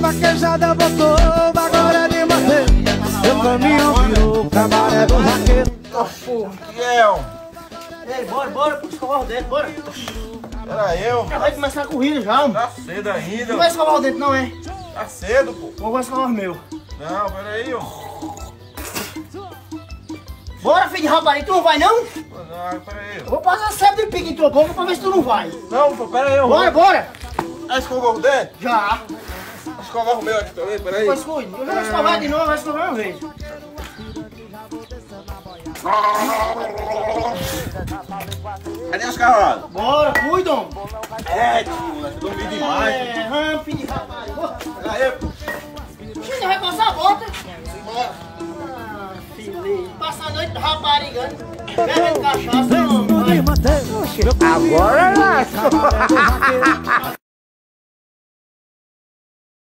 vaquejada botou, agora é de manter. Seu caminhão virou cabaré do vaqueiro. Fiel. Ei, bora pro escovar o dente, bora. Era eu. Vai começar a corrida já, homem. Tá cedo ainda. Não vai escovar o dente não, é? Tá cedo, pô. Ou vai escovar o meu? Não, peraí, ó. Bora, filho de rapariga, tu não vai não? Não, peraí. Eu vou passar sempre de pique em tua boca pra ver se tu não vai. Não, pô, peraí, ó. Bora. Ah, escovou o dente? Já. Escovar o meu aqui também, peraí. Pois cuide. Eu já vou escovar de novo, vai escovar uma vez. Cadê os cavalos? Bora, cuida, homem. É, tio, nós dormi demais. Filho de rapariga. Peraí, pô. Você vai passar a bota? Bora. Ah, filho. Passar a noite raparigando. Bebendo cachaça, homem. Vai. Agora lasca.